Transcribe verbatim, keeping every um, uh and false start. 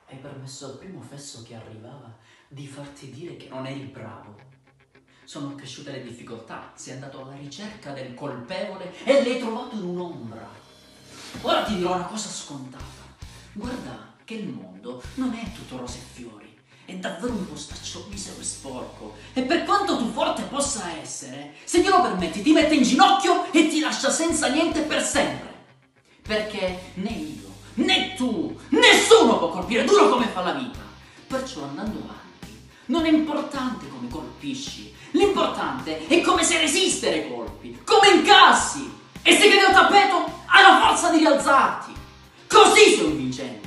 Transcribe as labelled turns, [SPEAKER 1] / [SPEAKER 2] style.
[SPEAKER 1] Hai permesso al primo fesso che arrivava di farti dire che non eri bravo. Sono cresciute le difficoltà, sei andato alla ricerca del colpevole e l'hai trovato in un'ombra. Ora ti dirò una cosa scontata. Guarda che il mondo non è tutto rose e fiori. È davvero un postaccio misero e sporco. E per quanto tu forte possa essere, se glielo permetti ti mette in ginocchio e ti lascia senza niente per sempre. Perché né io, né tu, nessuno può colpire duro come fa la vita. Perciò andando avanti, non è importante come colpisci, l'importante è come sai resistere ai colpi, come incassi. E se cadi al tappeto, hai la forza di rialzarti. Così sei un vincente.